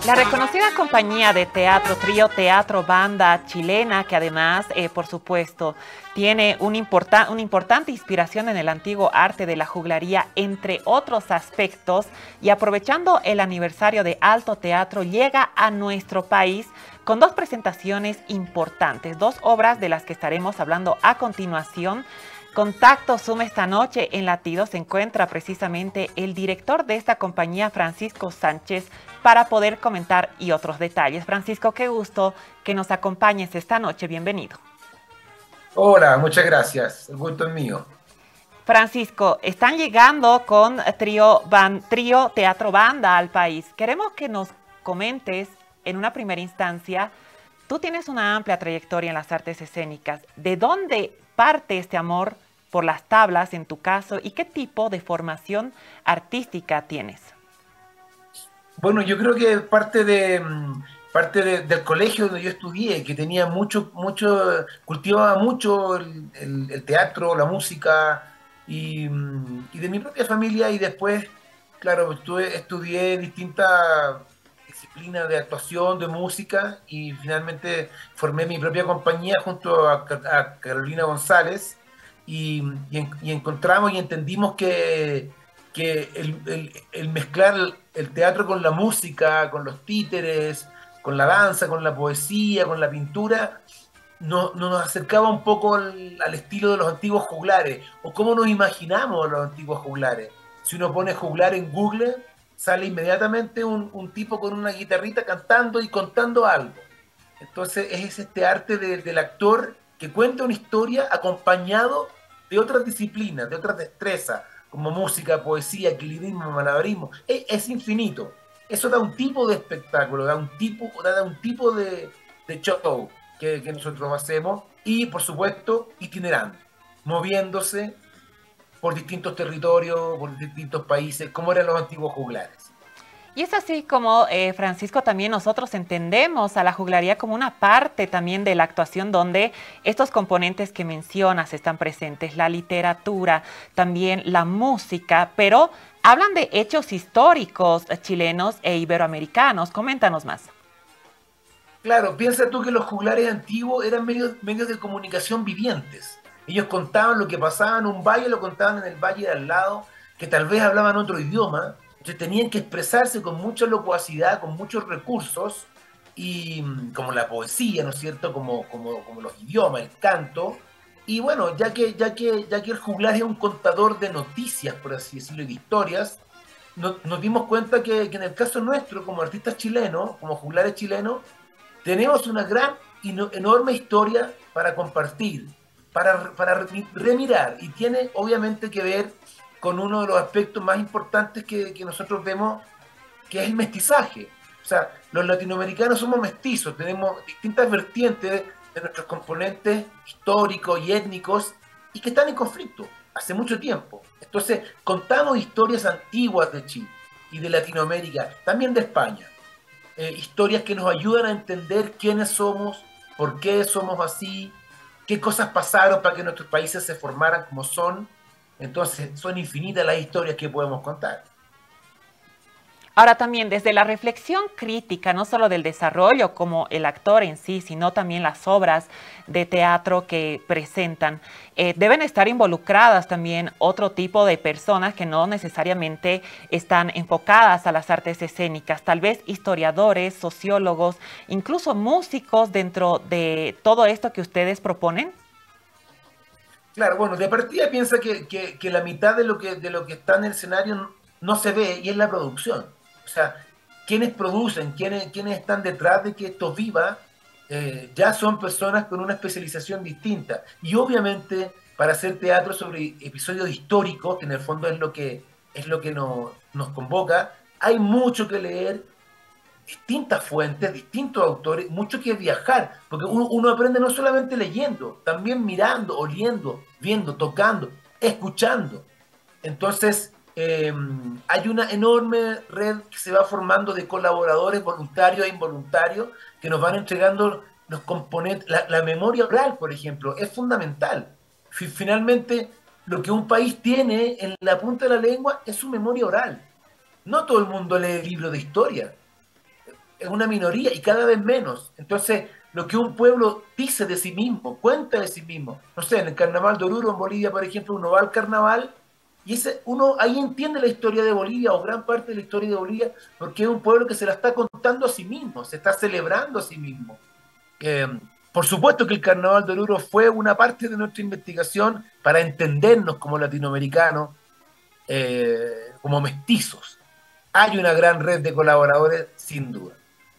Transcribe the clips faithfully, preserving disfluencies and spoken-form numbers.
La reconocida compañía de teatro, trío teatro banda chilena, que además, eh, por supuesto, tiene un importa una importante inspiración en el antiguo arte de la juglaría, entre otros aspectos, y aprovechando el aniversario de Alto Teatro, llega a nuestro país con dos presentaciones importantes, dos obras de las que estaremos hablando a continuación. Contacto Zoom esta noche en Latido se encuentra precisamente el director de esta compañía, Francisco Sánchez, para poder comentar y otros detalles. Francisco, qué gusto que nos acompañes esta noche. Bienvenido. Hola, muchas gracias. El gusto es mío. Francisco, están llegando con trío, ban, trío Teatro Banda al país. Queremos que nos comentes en una primera instancia, tú tienes una amplia trayectoria en las artes escénicas. ¿De dónde parte este amor por las tablas en tu caso y qué tipo de formación artística tienes? Bueno, yo creo que parte de mm, parte de- del colegio donde yo estudié, que tenía mucho, mucho, cultivaba mucho el, el- el teatro, la música y, mm, y de mi propia familia y después, claro, estuve- estudié distintas disciplinas de actuación, de música y finalmente formé mi propia compañía junto a, Ca- a Carolina González y, y en- y encontramos y entendimos que que el, el- el mezclar el, el teatro con la música, con los títeres, con la danza, con la poesía, con la pintura, no, no nos acercaba un poco al, al estilo de los antiguos juglares, o cómo nos imaginamos a los antiguos juglares. Si uno pone juglar en Google, sale inmediatamente un, un tipo con una guitarrita cantando y contando algo. Entonces es este arte de- del actor que cuenta una historia acompañado de otras disciplinas, de otras destrezas, como música, poesía, equilibrismo, malabarismo. Es, es infinito. Eso da un tipo de espectáculo, da un tipo, da un tipo de, de show que, que nosotros hacemos y, por supuesto, itinerante, moviéndose por distintos territorios, por distintos países, como eran los antiguos juglares. Y es así como, eh, Francisco, también nosotros entendemos a la juglaría como una parte también de la actuación donde estos componentes que mencionas están presentes, la literatura, también la música, pero hablan de hechos históricos eh, chilenos e iberoamericanos. Coméntanos más. Claro, piensa tú que los juglares antiguos eran medios, medios de comunicación vivientes. Ellos contaban lo que pasaba en un valle, lo contaban en el valle de al lado, que tal vez hablaban otro idioma, entonces tenían que expresarse con mucha locuacidad, con muchos recursos, y mm, como la poesía, ¿no es cierto? Como, como, como los idiomas, el canto. Y bueno, ya que, ya que, ya que el juglar es un contador de noticias, por así decirlo, y de historias, no- nos dimos cuenta que, que en el caso nuestro, como artistas chilenos, como juglares chilenos, tenemos una gran y no, enorme historia para compartir, para, para remirar, y tiene obviamente que ver con uno de los aspectos más importantes que, que nosotros vemos, que es el mestizaje. O sea, los latinoamericanos somos mestizos, tenemos distintas vertientes de nuestros componentes históricos y étnicos y que están en conflicto hace mucho tiempo. Entonces, contamos historias antiguas de Chile y de Latinoamérica, también de España, eh, historias que nos ayudan a entender quiénes somos, por qué somos así, qué cosas pasaron para que nuestros países se formaran como son. Entonces, son infinitas las historias que podemos contar. Ahora también desde la reflexión crítica, no solo del desarrollo como el actor en sí, sino también las obras de teatro que presentan, eh, deben estar involucradas también otro tipo de personas que no necesariamente están enfocadas a las artes escénicas, tal vez historiadores, sociólogos, incluso músicos dentro de todo esto que ustedes proponen. Claro, bueno, de partida piensa que, que, que la mitad de lo que, de lo que está en el escenario no, no se ve y es la producción. O sea, quienes producen, quienes, quienes están detrás de que esto viva, eh, ya son personas con una especialización distinta. Y obviamente, para hacer teatro sobre episodios históricos, que en el fondo es lo que, es lo que nos, nos convoca, hay mucho que leer, distintas fuentes, distintos autores, mucho que viajar, porque uno, uno aprende no solamente leyendo, también mirando, oliendo, viendo, tocando, escuchando. Entonces, eh, hay una enorme red que se va formando de colaboradores voluntarios e involuntarios que nos van entregando los componentes. La, la memoria oral, por ejemplo, es fundamental. Fi- Finalmente, lo que un país tiene en la punta de la lengua es su memoria oral. No todo el mundo lee libros de historia, es una minoría y cada vez menos. Entonces, lo que un pueblo dice de sí mismo, cuenta de sí mismo. No sé, en el Carnaval de Oruro, en Bolivia, por ejemplo, uno va al carnaval y ese, uno ahí entiende la historia de Bolivia o gran parte de la historia de Bolivia porque es un pueblo que se la está contando a sí mismo, se está celebrando a sí mismo. Eh, por supuesto que el Carnaval de Oruro fue una parte de nuestra investigación para entendernos como latinoamericanos, eh, como mestizos. Hay una gran red de colaboradores, sin duda.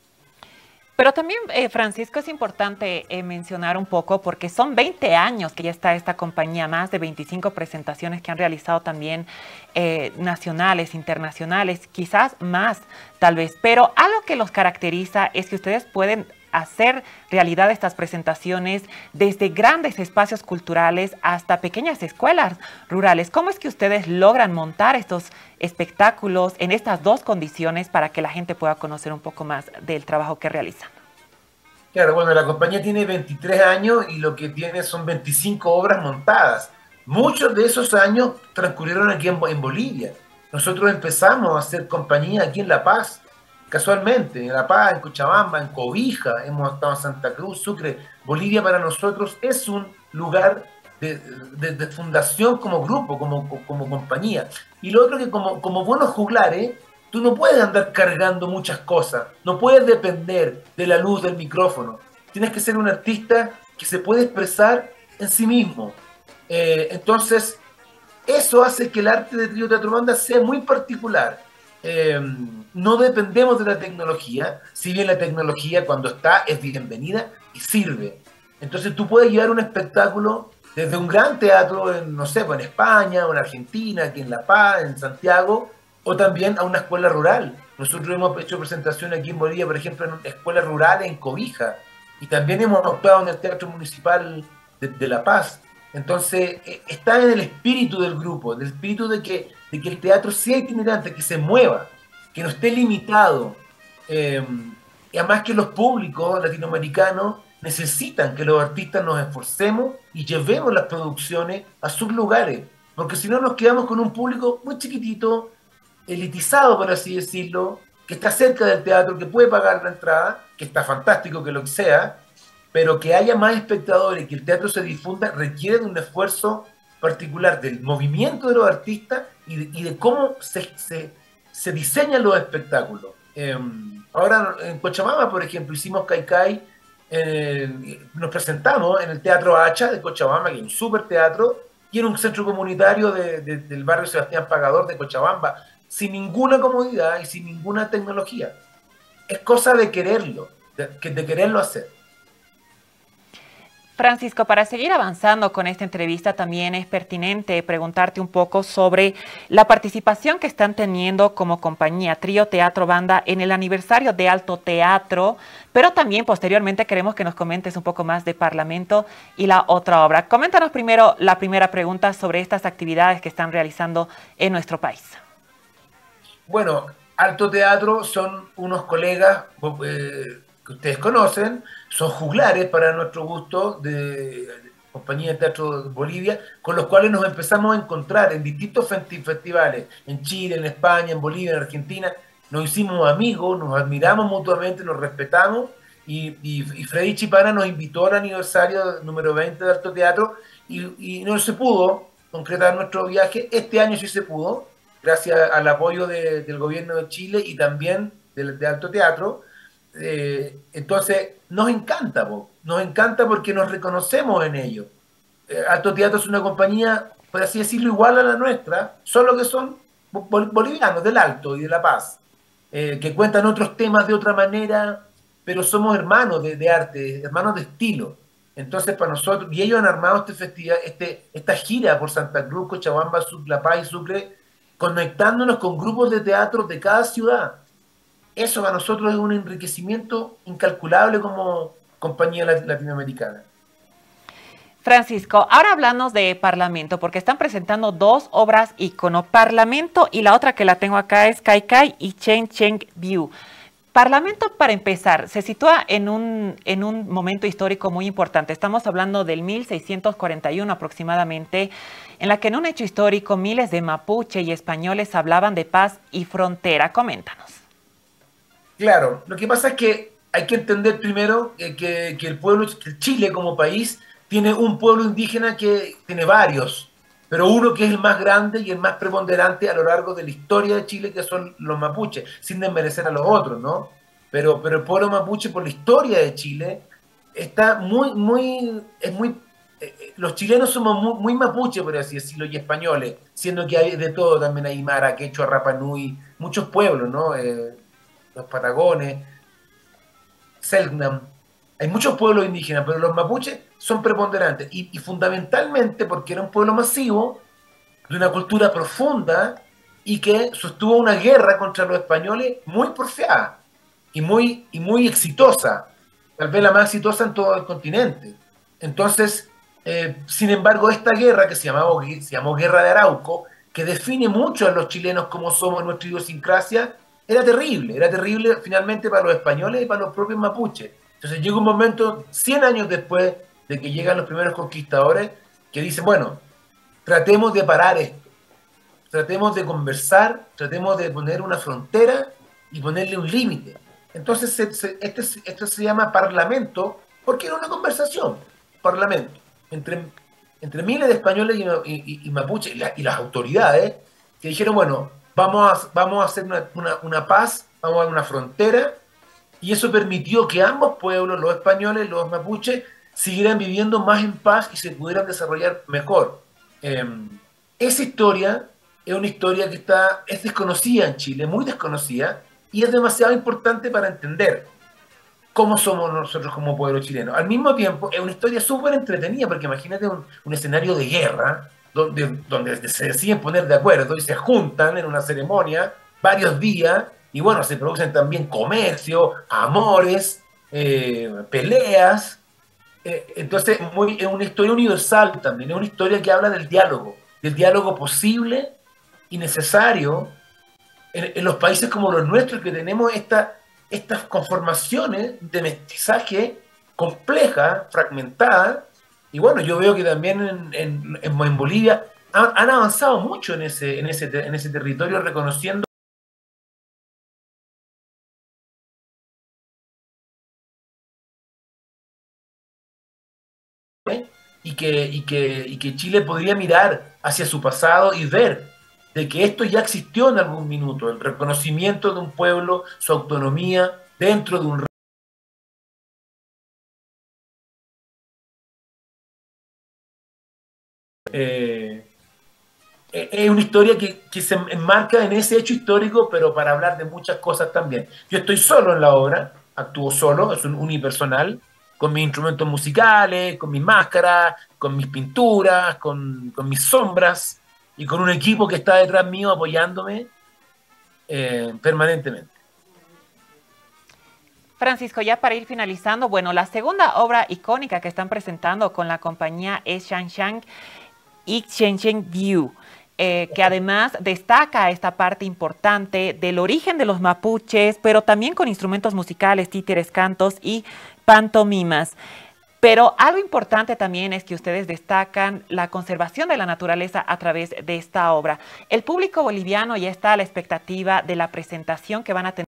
Pero también, eh, Francisco, es importante eh, mencionar un poco, porque son veinte años que ya está esta compañía, más de veinticinco presentaciones que han realizado también eh, nacionales, internacionales, quizás más, tal vez. Pero algo que los caracteriza es que ustedes pueden hacer realidad estas presentaciones desde grandes espacios culturales hasta pequeñas escuelas rurales. ¿Cómo es que ustedes logran montar estos espectáculos en estas dos condiciones para que la gente pueda conocer un poco más del trabajo que realizan? Claro, bueno, la compañía tiene veintitrés años y lo que tiene son veinticinco obras montadas. Muchos de esos años transcurrieron aquí en, en Bolivia. Nosotros empezamos a hacer compañía aquí en La Paz, casualmente, en La Paz, en Cochabamba, en Cobija, hemos estado en Santa Cruz, Sucre. Bolivia para nosotros es un lugar de, de, de fundación como grupo, como, como compañía. Y lo otro que como, como buenos juglares, tú no puedes andar cargando muchas cosas, no puedes depender de la luz del micrófono. Tienes que ser un artista que se puede expresar en sí mismo. Eh, entonces, eso hace que el arte de trío teatro banda sea muy particular. Eh, no dependemos de la tecnología, si bien la tecnología cuando está es bienvenida y sirve. Entonces tú puedes llevar un espectáculo desde un gran teatro, en, no sé, en España, o en Argentina, aquí en La Paz, en Santiago, o también a una escuela rural. Nosotros hemos hecho presentaciones aquí en Bolivia, por ejemplo, en escuelas rurales en Cobija, y también hemos actuado en el Teatro Municipal de, de La Paz. Entonces, eh, está en el espíritu del grupo, del espíritu de que, de que el teatro sea itinerante, que se mueva, que no esté limitado. Eh, y además que los públicos latinoamericanos necesitan que los artistas nos esforcemos y llevemos las producciones a sus lugares, porque si no nos quedamos con un público muy chiquitito, elitizado, por así decirlo, que está cerca del teatro, que puede pagar la entrada, que está fantástico que lo que sea, pero que haya más espectadores, que el teatro se difunda, requiere de un esfuerzo particular del movimiento de los artistas y de, y de cómo se, se, se diseñan los espectáculos. Eh, ahora en Cochabamba, por ejemplo, hicimos Caicai, eh, nos presentamos en el Teatro Hacha de Cochabamba, que es un super teatro, y en un centro comunitario de, de, del barrio Sebastián Pagador de Cochabamba, sin ninguna comodidad y sin ninguna tecnología. Es cosa de quererlo, de, de quererlo hacer. Francisco, para seguir avanzando con esta entrevista, también es pertinente preguntarte un poco sobre la participación que están teniendo como compañía Trío Teatro Banda en el aniversario de Alto Teatro, pero también posteriormente queremos que nos comentes un poco más de Parlamento y la otra obra. Coméntanos primero la primera pregunta sobre estas actividades que están realizando en nuestro país. Bueno, Alto Teatro son unos colegas eh, que ustedes conocen, son juglares para nuestro gusto de, de Compañía de Teatro de Bolivia, con los cuales nos empezamos a encontrar en distintos festivales, en Chile, en España, en Bolivia, en Argentina. Nos hicimos amigos, nos admiramos mutuamente, nos respetamos, y, y, y Freddy Chipana nos invitó al aniversario número veinte de Alto Teatro, y, y no se pudo concretar nuestro viaje. Este año sí se pudo, gracias al apoyo de, del gobierno de Chile y también de, de Alto Teatro. Eh, entonces, nos encanta, po. Nos encanta porque nos reconocemos en ello. Eh, Alto Teatro es una compañía, por así decirlo, igual a la nuestra, solo que son bol bolivianos del Alto y de La Paz, eh, que cuentan otros temas de otra manera, pero somos hermanos de, de arte, hermanos de estilo. Entonces, para nosotros, y ellos han armado este festival, este, esta gira por Santa Cruz, Cochabamba, La Paz y Sucre, conectándonos con grupos de teatro de cada ciudad. Eso para nosotros es un enriquecimiento incalculable como compañía latinoamericana. Francisco, ahora hablamos de Parlamento, porque están presentando dos obras ícono, Parlamento y la otra que la tengo acá es Caicai y Chen Cheng View. Parlamento, para empezar, se sitúa en un, en un momento histórico muy importante. Estamos hablando del mil seiscientos cuarenta y uno aproximadamente, en la que en un hecho histórico miles de mapuche y españoles hablaban de paz y frontera. Coméntanos. Claro, lo que pasa es que hay que entender primero que, que- que el pueblo, que Chile como país, tiene un pueblo indígena que tiene varios, pero uno que es el más grande y el más preponderante a lo largo de la historia de Chile, que son los mapuches, sin desmerecer a los otros, ¿no? Pero, pero el pueblo mapuche, por la historia de Chile, está muy, muy, es muy, eh, eh, los chilenos somos muy, muy mapuche, por así decirlo, y españoles, siendo que hay de todo, también hay Mara, Quechua, Rapa Nui, muchos pueblos, ¿no? Eh, los Patagones, Selknam. Hay muchos pueblos indígenas, pero los mapuches son preponderantes y, y fundamentalmente porque era un pueblo masivo, de una cultura profunda y que sostuvo una guerra contra los españoles muy porfiada y muy, y muy exitosa, tal vez la más exitosa en todo el continente. Entonces, eh, sin embargo, esta guerra que se llamó, se llamó Guerra de Arauco, que define mucho a los chilenos como somos en nuestra idiosincrasia, era terrible, era terrible finalmente para los españoles y para los propios mapuches. Entonces llega un momento, cien años después de que llegan los primeros conquistadores, que dicen, bueno, tratemos de parar esto, tratemos de conversar, tratemos de poner una frontera y ponerle un límite. Entonces, se, se, este, esto se llama parlamento porque era una conversación, parlamento, entre, entre miles de españoles y, y, y mapuches y, la, y, las autoridades que dijeron, bueno, vamos a, vamos a hacer una, una, una paz, vamos a dar una frontera, y eso permitió que ambos pueblos, los españoles y los mapuches, siguieran viviendo más en paz y se pudieran desarrollar mejor. Eh, esa historia es una historia que está, es desconocida en Chile, muy desconocida, y es demasiado importante para entender cómo somos nosotros como pueblo chileno. Al mismo tiempo, es una historia súper entretenida, porque imagínate un, un escenario de guerra, donde, donde se deciden poner de acuerdo y se juntan en una ceremonia varios días, y bueno, se producen también comercio, amores, eh, peleas. Eh, entonces, muy, es una historia universal también, es una historia que habla del diálogo, del diálogo posible y necesario en, en los países como los nuestros, que tenemos esta, estas conformaciones de mestizaje compleja, fragmentada. Y bueno, yo veo que también en, en, en Bolivia han, han, avanzado mucho en ese, en, ese, en ese territorio, reconociendo ¿eh? y, que, y, que, y que Chile podría mirar hacia su pasado y ver de que esto ya existió en algún minuto, el reconocimiento de un pueblo, su autonomía dentro de un eh, es una historia que, que se enmarca en ese hecho histórico, pero para hablar de muchas cosas también. Yo estoy solo en la obra, actúo solo, es un unipersonal, con mis instrumentos musicales, con mis máscaras, con mis pinturas, con, con mis sombras, y con un equipo que está detrás mío apoyándome eh, permanentemente. Francisco, ya para ir finalizando, bueno, la segunda obra icónica que están presentando con la compañía es Shanshan y Shenzhen View. Eh, que además destaca esta parte importante del origen de los mapuches, pero también con instrumentos musicales, títeres, cantos y pantomimas. Pero algo importante también es que ustedes destacan la conservación de la naturaleza a través de esta obra. El público boliviano ya está a la expectativa de la presentación que van a tener.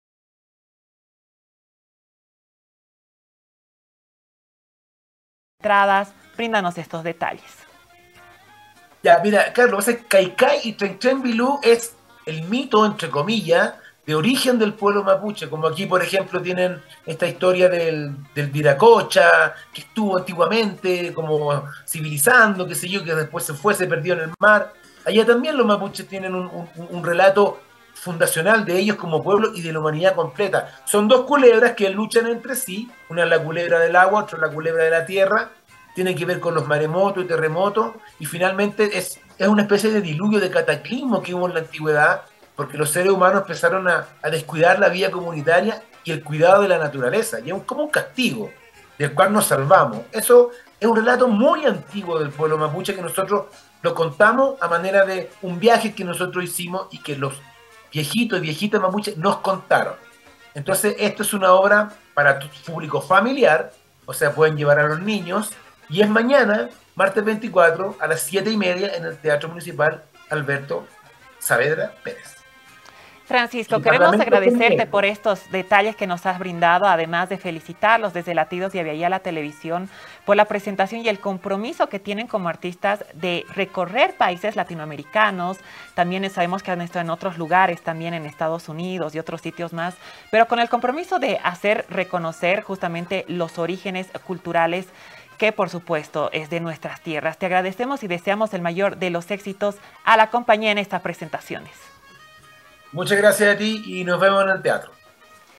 Entradas, bríndanos estos detalles. Ya, mira, Carlos, Caicay y Tren Bilú es el mito, entre comillas, de origen del pueblo mapuche, como aquí, por ejemplo, tienen esta historia del, del Viracocha, que estuvo antiguamente como civilizando, qué sé yo, que después se fue, se perdió en el mar. Allá también los mapuches tienen un, un, un relato fundacional de ellos como pueblo y de la humanidad completa. Son dos culebras que luchan entre sí, una es la culebra del agua, otra es la culebra de la tierra, tiene que ver con los maremotos y terremotos, y finalmente es, es una especie de diluvio, de cataclismo que hubo en la antigüedad, porque los seres humanos empezaron a, a descuidar la vida comunitaria y el cuidado de la naturaleza, y es como un castigo del cual nos salvamos. Eso es un relato muy antiguo del pueblo mapuche que nosotros lo contamos a manera de un viaje que nosotros hicimos y que los viejitos y viejitas mapuches nos contaron. Entonces, esto es una obra para tu público familiar, o sea, pueden llevar a los niños, y es mañana, martes veinticuatro, a las siete y media, en el Teatro Municipal Alberto Saavedra Pérez. Francisco, El queremos Parlamento agradecerte tiene- por estos detalles que nos has brindado, además de felicitarlos desde Latidos de Aviala Televisión por la presentación y el compromiso que tienen como artistas de recorrer países latinoamericanos. También sabemos que han estado en otros lugares, también en Estados Unidos y otros sitios más, pero con el compromiso de hacer reconocer justamente los orígenes culturales que por supuesto es de nuestras tierras. Te agradecemos y deseamos el mayor de los éxitos a la compañía en estas presentaciones. Muchas gracias a ti y nos vemos en el teatro.